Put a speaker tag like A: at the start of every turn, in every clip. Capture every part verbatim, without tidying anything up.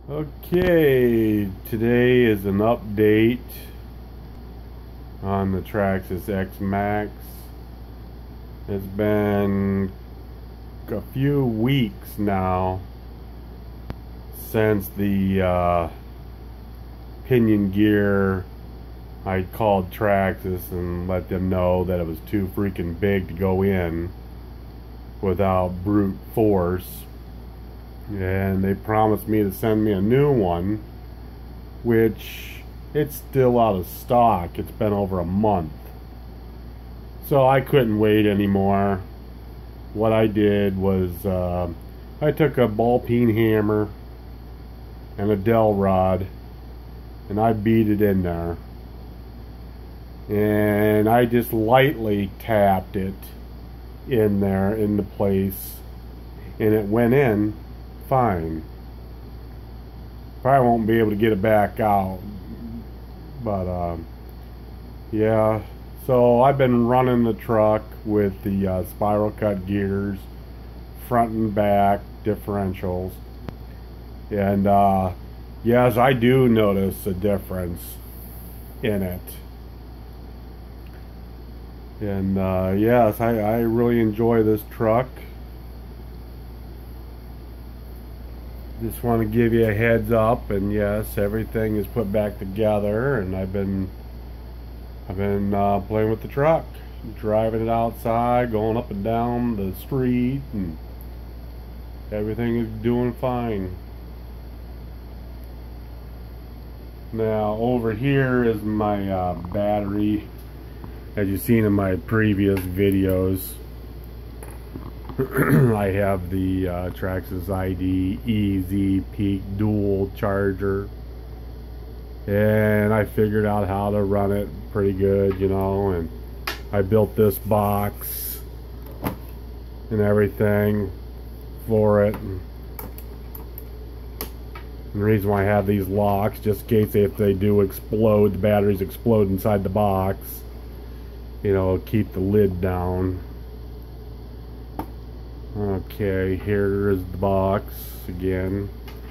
A: Okay, today is an update on the Traxxas X Maxx. It's been a few weeks now since the uh, pinion gear. I called Traxxas and let them know that it was too freaking big to go in without brute force. And they promised me to send me a new one, which it's still out of stock. It's been over a month, so I couldn't wait anymore. What I did was uh, I took a ball peen hammer and a dowel rod and I beat it in there, and I just lightly tapped it in there in the place, and it went in fine. Probably won't be able to get it back out, but um, yeah. So I've been running the truck with the uh, spiral cut gears, front and back differentials, and uh, yes, I do notice a difference in it. And uh, yes, I, I really enjoy this truck. Just want to give you a heads up, and yes, everything is put back together, and I've been I've been uh, playing with the truck, driving it outside, going up and down the street, and everything is doing fine. Now over here is my uh, battery, as you've seen in my previous videos. I have the uh, Traxxas I D E Z Peak dual charger, and I figured out how to run it pretty good, you know, and I built this box and everything for it. And the reason why I have these locks, just in case if they do explode, the batteries explode inside the box, you know, keep the lid down. Okay, here is the box again.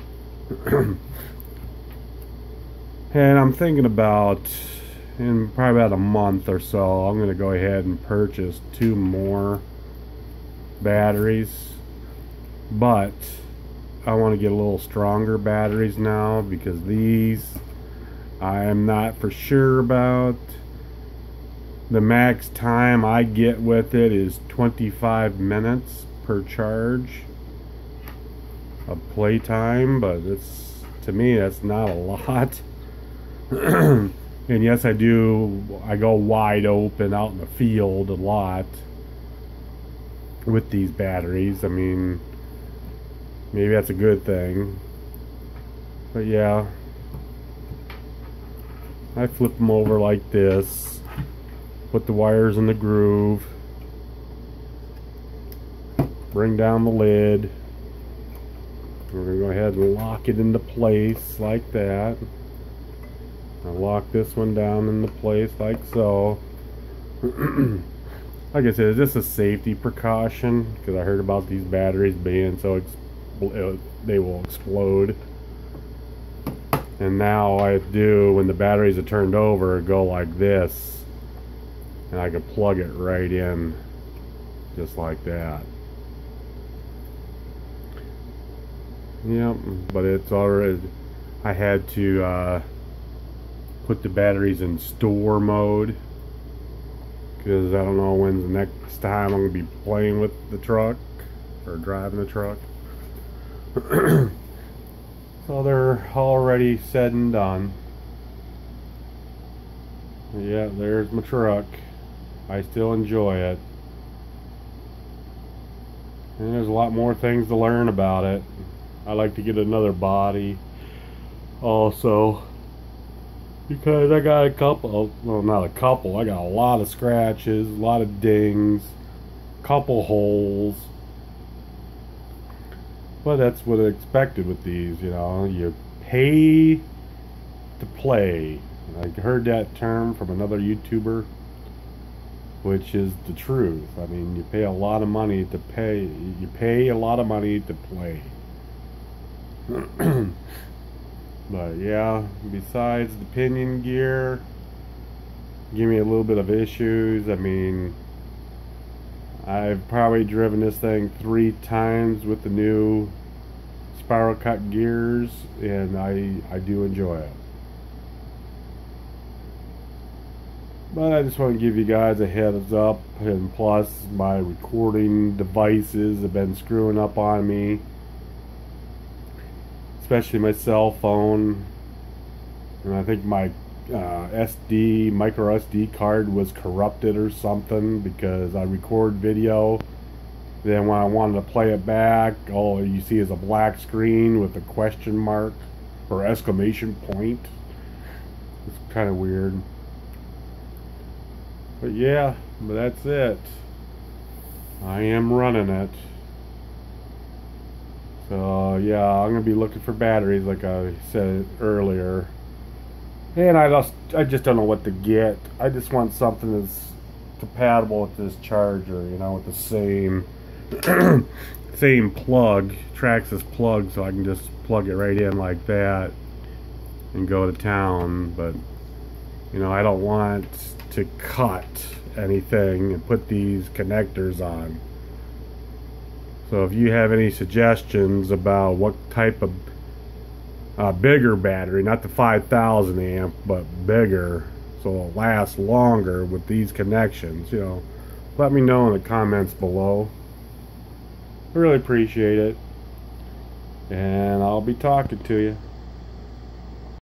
A: And I'm thinking about, in probably about a month or so, I'm going to go ahead and purchase two more batteries. But I want to get a little stronger batteries now, because these I am not for sure about. The max time I get with it is twenty-five minutes per charge of playtime, but it's, to me, that's not a lot. And yes, I do I go wide open out in the field a lot with these batteries. I mean, maybe that's a good thing, but yeah, I flip them over like this, put the wires in the groove, bring down the lid. We're going to go ahead and lock it into place like that. I'll lock this one down into place like so. Like I said, it's just a safety precaution, because I heard about these batteries being so expl they will explode. And now I do, when the batteries are turned over, go like this, and I can plug it right in just like that. Yep, but it's already, I had to uh, put the batteries in store mode, because I don't know when's the next time I'm going to be playing with the truck or driving the truck. So they're already said and done. Yeah, there's my truck. I still enjoy it. And there's a lot more things to learn about it. I like to get another body also, because I got a couple, well, not a couple, I got a lot of scratches, a lot of dings, couple holes. But that's what I expected with these, you know. You pay to play. I heard that term from another YouTuber, which is the truth. I mean, you pay a lot of money to pay, you pay a lot of money to play. But yeah, besides the pinion gear, give me a little bit of issues. I mean, I've probably driven this thing three times with the new spiral cut gears, and I I do enjoy it. But I just want to give you guys a heads up, and plus my recording devices have been screwing up on me, especially my cell phone. And I think my uh, S D, micro S D card was corrupted or something, because I record video, then when I wanted to play it back, all you see is a black screen with a question mark or exclamation point. It's kind of weird. But yeah, but that's it. I am running it. So yeah, I'm gonna be looking for batteries like I said earlier. And I just I just don't know what to get. I just want something that's compatible with this charger, you know, with the same same plug, Traxxas plug, so I can just plug it right in like that and go to town. But you know, I don't want to cut anything and put these connectors on. So if you have any suggestions about what type of uh, bigger battery, not the five thousand amp, but bigger, so it'll last longer with these connections, you know, let me know in the comments below. I really appreciate it, and I'll be talking to you.